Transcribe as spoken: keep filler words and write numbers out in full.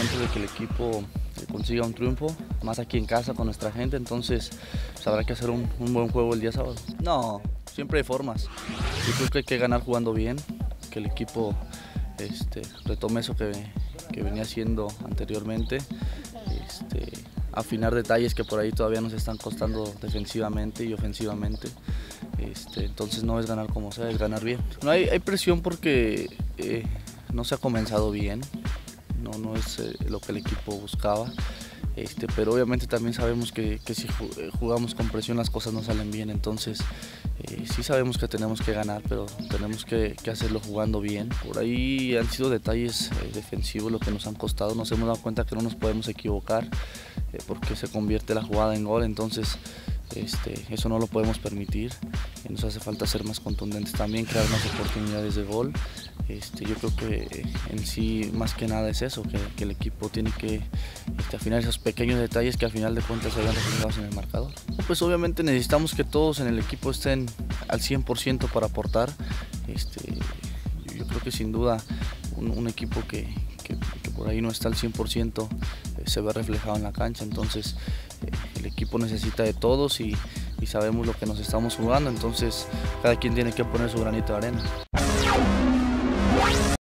momento de que el equipo consiga un triunfo, más aquí en casa con nuestra gente, entonces pues, habrá que hacer un, un buen juego el día sábado. No, siempre hay formas. Yo creo que hay que ganar jugando bien, que el equipo este, retome eso que, que venía haciendo anteriormente, este, afinar detalles que por ahí todavía nos están costando defensivamente y ofensivamente. Este, entonces no es ganar como sea, es ganar bien. No hay, hay presión porque eh, no se ha comenzado bien, no, no es eh, lo que el equipo buscaba. Este, pero obviamente también sabemos que, que si jugamos con presión las cosas no salen bien, entonces eh, sí sabemos que tenemos que ganar, pero tenemos que, que hacerlo jugando bien. Por ahí han sido detalles eh, defensivos lo que nos han costado, nos hemos dado cuenta que no nos podemos equivocar eh, porque se convierte la jugada en gol, entonces este, eso no lo podemos permitir. Nos hace falta ser más contundentes también, crear más oportunidades de gol. Este, yo creo que en sí más que nada es eso, que, que el equipo tiene que este, afinar esos pequeños detalles que al final de cuentas se vean reflejados en el marcador. Pues obviamente necesitamos que todos en el equipo estén al cien por ciento para aportar. Este, yo creo que sin duda un, un equipo que, que, que por ahí no está al cien por ciento eh, se ve reflejado en la cancha, entonces eh, el equipo necesita de todos y, y sabemos lo que nos estamos jugando, entonces cada quien tiene que poner su granito de arena.